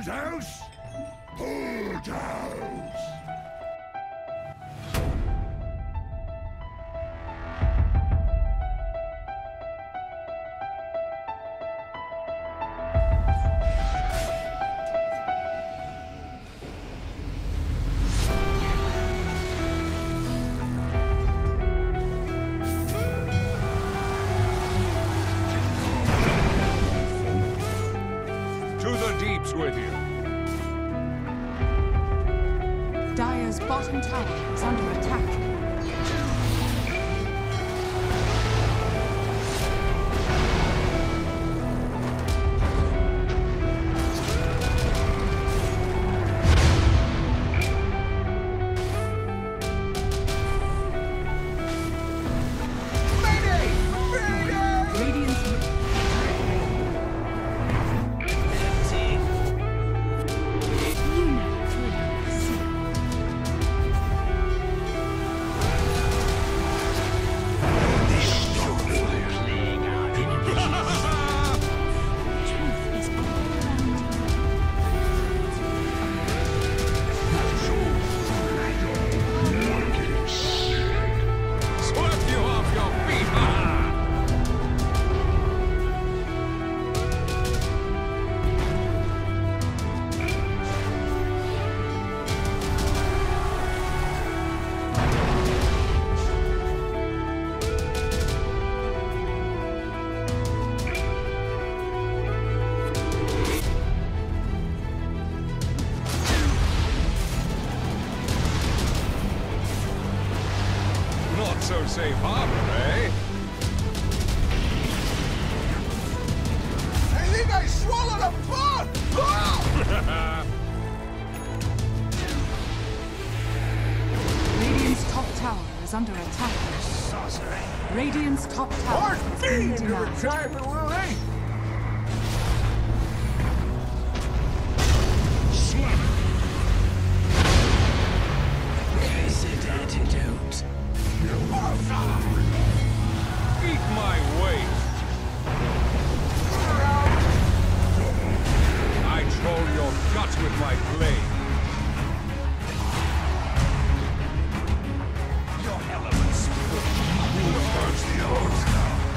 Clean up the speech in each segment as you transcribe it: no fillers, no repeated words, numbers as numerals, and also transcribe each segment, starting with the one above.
Bulldoze! Bulldoze! To the deeps with you. Dire's bottom tower is under attack. So safe harbor, eh? I think I swallowed a bug! Radiant's top tower is under attack. Sorcery! Radiant's top tower Hard is being feed your denied. retirement, will they? Antidote. Eat my weight. I troll your guts with my blade. Your elements will approach the altar.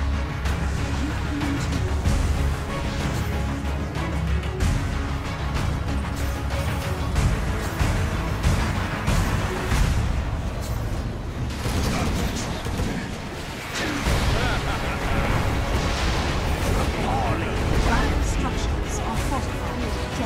Dire structures are fortified.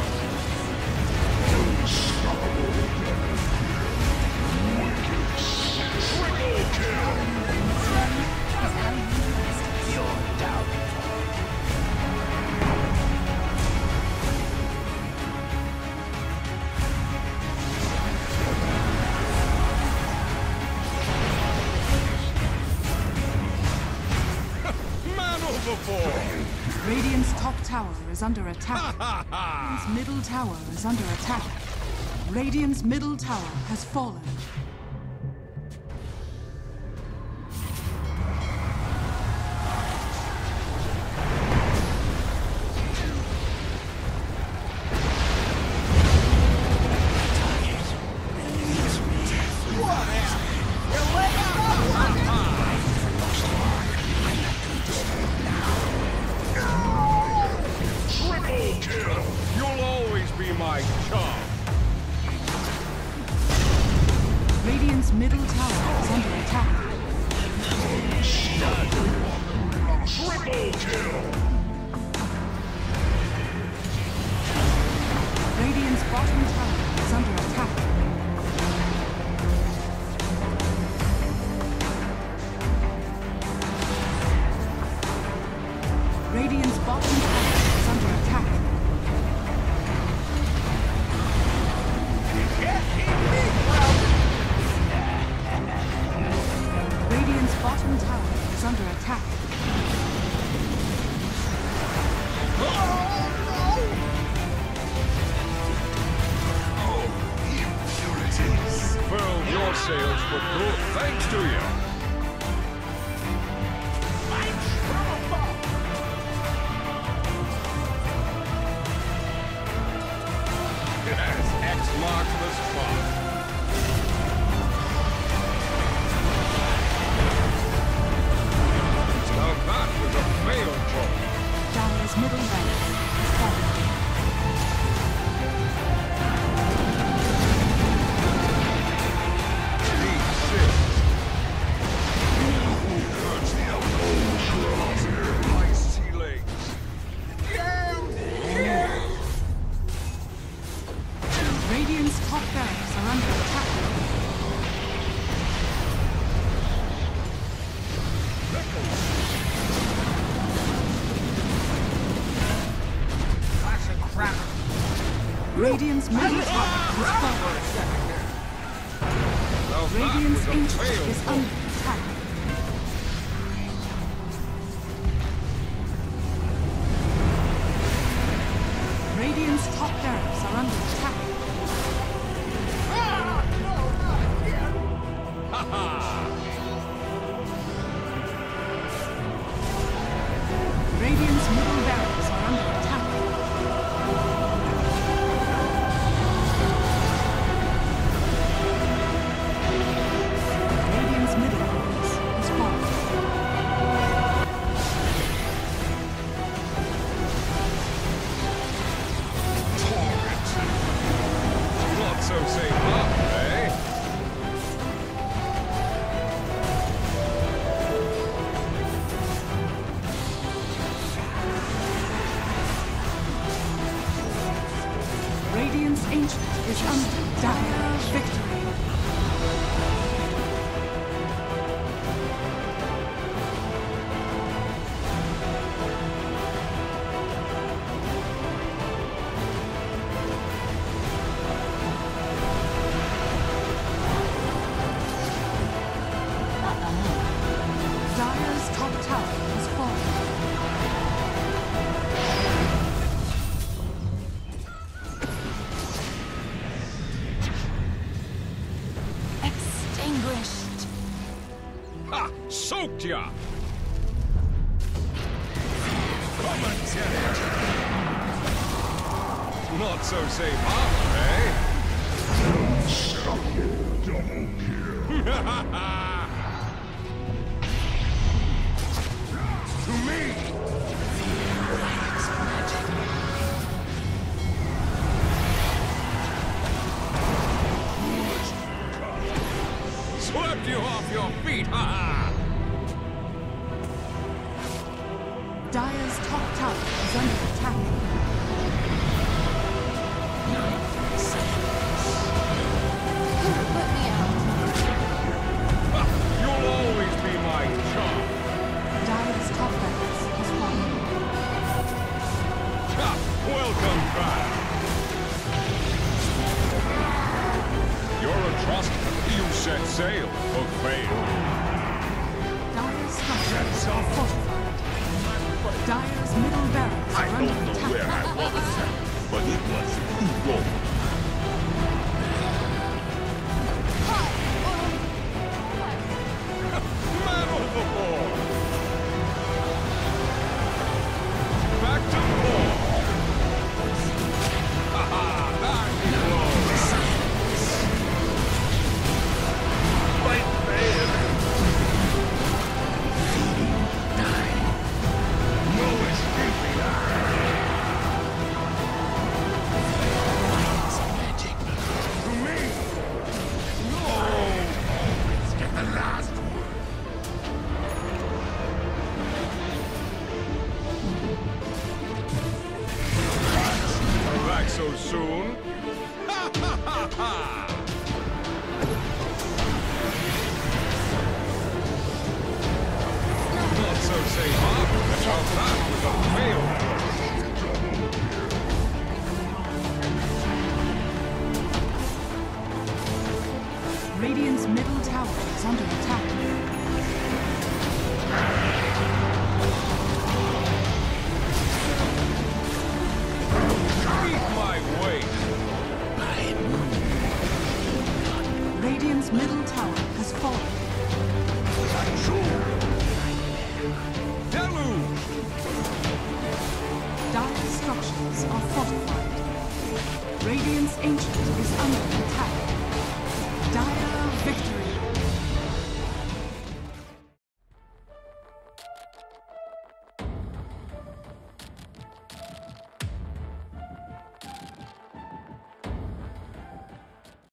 Man overboard! Radiant's top tower is under attack. Radiant's middle tower is under attack. Radiant's middle tower has fallen. You'll always be my charm. Radiant's middle tower is under attack. Radiant's bottom tower is under attack. Radiant's bottom tower is under attack. Radiant's bottom tower is under attack. Furled your sails for good, thanks to you. Radiant's middle tower is falling. Now that Radiant's was a ancient fail. is under attack. Radiant's top barracks are under attack. Radiant's middle barracks are under attack. Radiant's middle barracks is falling. Not so safe up, eh? Radiant's ancient is under dire victory. Dire's top tower has fallen. Extinguished. Ha! Soaked ya! Come and get it! Not so safe up, eh? Double kill. To me! Swept you off your feet, ha ha! Dire's top tower is under attack. Put me out. Ha! You'll always be my chum! Dire's top barracks has fallen. Ha! Welcome back! You're a trust. You set sail or fail. Dire's structures are fortified. Dire's middle barracks I are don't under know where attack. I was, but it was too long. Man overboard! Back to port! Ha ha! That is Fight fair! No escaping! To me! No! Let's get the last word. back so soon? Ha ha ha ha! Not so safe, huh? Now that was a fail. Radiant's middle tower is under attack. Beat my weight. Radiant's middle tower has fallen. Deluge! Dire's structures are fortified. Radiant's ancient is under attack. Dire victory.